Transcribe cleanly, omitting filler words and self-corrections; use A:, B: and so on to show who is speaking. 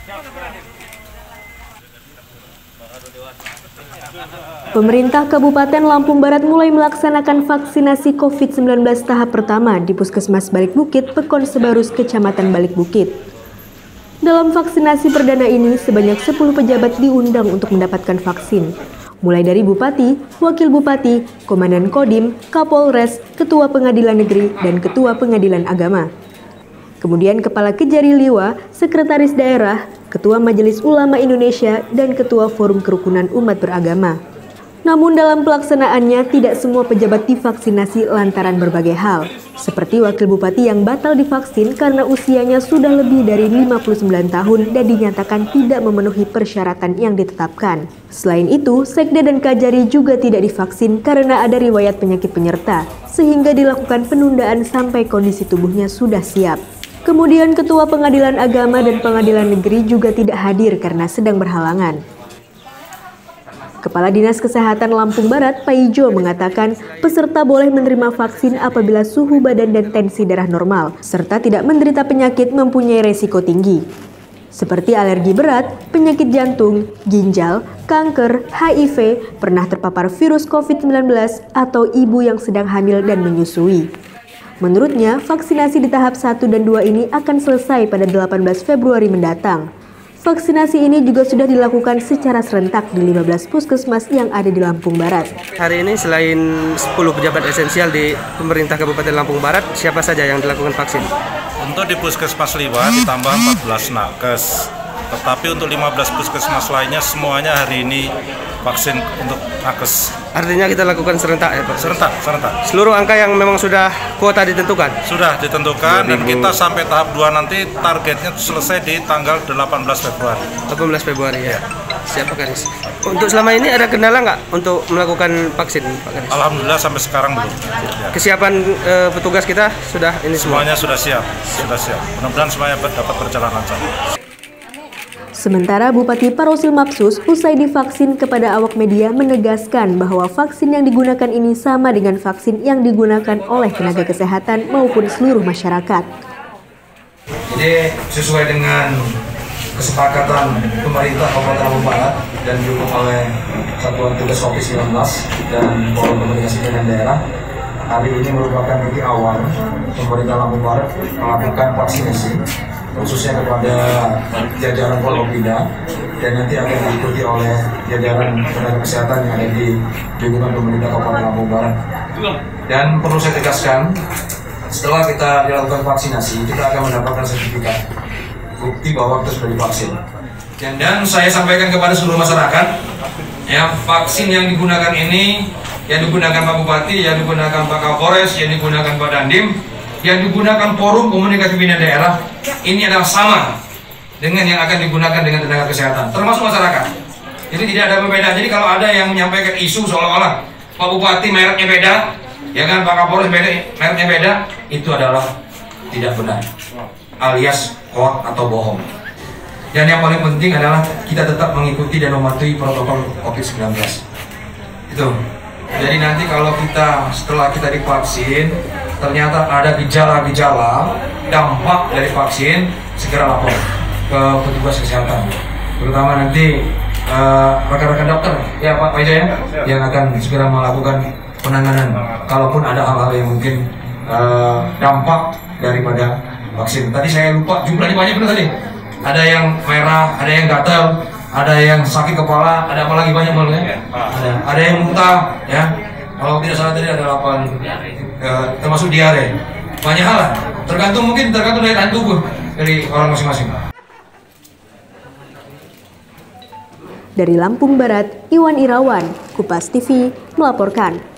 A: Pemerintah Kabupaten Lampung Barat mulai melaksanakan vaksinasi COVID-19 tahap pertama di Puskesmas Balik Bukit, Pekon Sebarus, Kecamatan Balik Bukit. Dalam vaksinasi perdana ini, sebanyak 10 pejabat diundang untuk mendapatkan vaksin. Mulai dari Bupati, Wakil Bupati, Komandan Kodim, Kapolres, Ketua Pengadilan Negeri, dan Ketua Pengadilan Agama. Kemudian Kepala Kejari Liwa, Sekretaris Daerah, Ketua Majelis Ulama Indonesia, dan Ketua Forum Kerukunan Umat Beragama. Namun dalam pelaksanaannya tidak semua pejabat divaksinasi lantaran berbagai hal. Seperti Wakil Bupati yang batal divaksin karena usianya sudah lebih dari 59 tahun dan dinyatakan tidak memenuhi persyaratan yang ditetapkan. Selain itu, Sekda dan Kajari juga tidak divaksin karena ada riwayat penyakit penyerta, sehingga dilakukan penundaan sampai kondisi tubuhnya sudah siap. Kemudian Ketua Pengadilan Agama dan Pengadilan Negeri juga tidak hadir karena sedang berhalangan. Kepala Dinas Kesehatan Lampung Barat, Pak Ijo, mengatakan peserta boleh menerima vaksin apabila suhu badan dan tensi darah normal, serta tidak menderita penyakit mempunyai resiko tinggi, seperti alergi berat, penyakit jantung, ginjal, kanker, HIV, pernah terpapar virus COVID-19, atau ibu yang sedang hamil dan menyusui. Menurutnya, vaksinasi di tahap 1 dan 2 ini akan selesai pada 18 Februari mendatang. Vaksinasi ini juga sudah dilakukan secara serentak di 15 puskesmas yang ada di Lampung Barat.
B: Hari ini selain 10 pejabat esensial di pemerintah Kabupaten Lampung Barat, siapa saja yang dilakukan vaksin?
C: Untuk di Puskesmas Liwa ditambah 14 nakes. Tetapi untuk 15 puskesmas lainnya semuanya hari ini vaksin untuk nakes.
B: Artinya kita lakukan serentak ya Pak?
C: Serentak.
B: Seluruh angka yang memang sudah kuota ditentukan?
C: Sudah ditentukan dan kita sampai tahap 2 nanti targetnya selesai di tanggal 18 Februari.
B: 18 Februari ya. Siap Pak Kadis. Untuk selama ini ada kendala nggak untuk melakukan vaksin Pak Kadis?
C: Alhamdulillah sampai sekarang belum. Ya.
B: Kesiapan petugas kita sudah ini semua?
C: Semuanya sudah siap. Mudah-mudahan semuanya dapat berjalan lancar.
A: Sementara Bupati Parosil Mapsus usai divaksin kepada awak media menegaskan bahwa vaksin yang digunakan ini sama dengan vaksin yang digunakan oleh tenaga kesehatan maupun seluruh masyarakat.
D: Jadi sesuai dengan kesepakatan pemerintah Kabupaten Lampung Barat dan didukung oleh Satuan Tugas COVID-19 dan Forum Komunikasi dengan Daerah, hari ini merupakan titik awal pemerintah Lampung Barat melakukan vaksinasi khususnya kepada jajaran Forkopimda dan nanti akan diikuti oleh jajaran tenaga kesehatan yang ada di lingkungan pemerintah Kabupaten Lampung Barat. Dan perlu saya tegaskan, setelah kita dilakukan vaksinasi, kita akan mendapatkan sertifikat bukti bahwa kita sudah divaksin. Dan saya sampaikan kepada seluruh masyarakat, ya, vaksin yang digunakan ini, yang digunakan Pak Bupati, yang digunakan Pak Kapolres, yang digunakan Pak Dandim, yang digunakan Forum Komunikasi Pimpinan Daerah, ini adalah sama dengan yang akan digunakan dengan tenaga kesehatan, termasuk masyarakat. Jadi tidak ada perbedaan. Jadi kalau ada yang menyampaikan isu seolah-olah Pak Bupati mereknya beda, ya kan, Pak Kapolres mereknya beda, itu adalah tidak benar, alias hoax atau bohong. Dan yang paling penting adalah kita tetap mengikuti dan mematuhi protokol COVID-19. Itu. Jadi nanti kalau setelah kita divaksin, ternyata ada gejala-gejala dampak dari vaksin, segera lapor ke petugas kesehatan, terutama nanti rekan-rekan dokter ya Pak Ijo ya, yang akan segera melakukan penanganan kalaupun ada hal-hal yang mungkin dampak daripada vaksin. Tadi saya lupa jumlahnya banyak benar tadi, ada yang merah, ada yang gatal, ada yang sakit kepala, ada apa lagi banyak banget ya, ada yang muntah ya. Kalau tidak salah tadi ada 8, termasuk diare. Banyak hal lah, tergantung daya tahan tubuh dari orang masing-masing.
A: Dari Lampung Barat, Iwan Irawan, Kupas TV melaporkan.